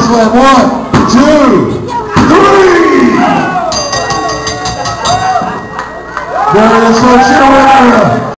Slam. 1, 2, 3. There it is, folks. Here we are.